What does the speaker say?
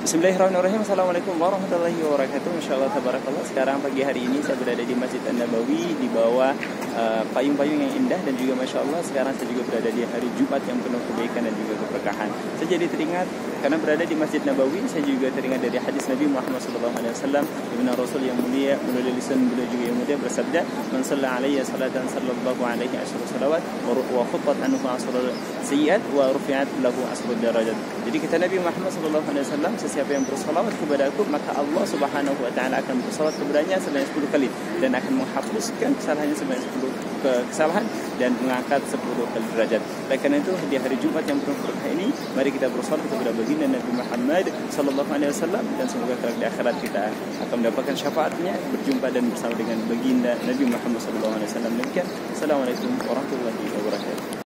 Bismillahirrahmanirrahim. Assalamualaikum warahmatullahi wabarakatuh. Insyaallah tabarakallah. Sekarang pagi hari ini saya berada di Masjid An-Nabawi di bawah payung-payung yang indah, dan juga Masya Allah sekarang saya juga berada di hari Jumat yang penuh kebaikan dan juga keberkahan. Saya jadi teringat karena berada di Masjid Nabawi, saya juga teringat dari hadis Nabi Muhammad SAW, Ibn Rasul yang mulia, melalui lisan beliau juga yang mulia bersabda, "Man shalla alayya salatan sallallahu alaihi asyru salawat wa khuttat anhu asrul sayyiat wa rufi'at lahu asrul darajat." Jadi kata Nabi Muhammad SAW, sesiapa yang bersalawat kepada aku, maka Allah Subhanahu wa taala akan bersalawat kepadanya sebanyak 10 kali dan akan menghapuskan kesalahannya sebanyak 10 kesalahan dan mengangkat 10 kali derajat. Oleh karena itu di hari Jumat yang penuh berkah ini, mari kita bersalawat kepada baginda Nabi Muhammad sallallahu alaihi wasallam, dan semoga kelak di akhirat kita akan mendapatkan syafaatnya, berjumpa dan bersama dengan baginda Nabi Muhammad sallallahu alaihi wasallam. Demikian. Assalamualaikum warahmatullahi wabarakatuh.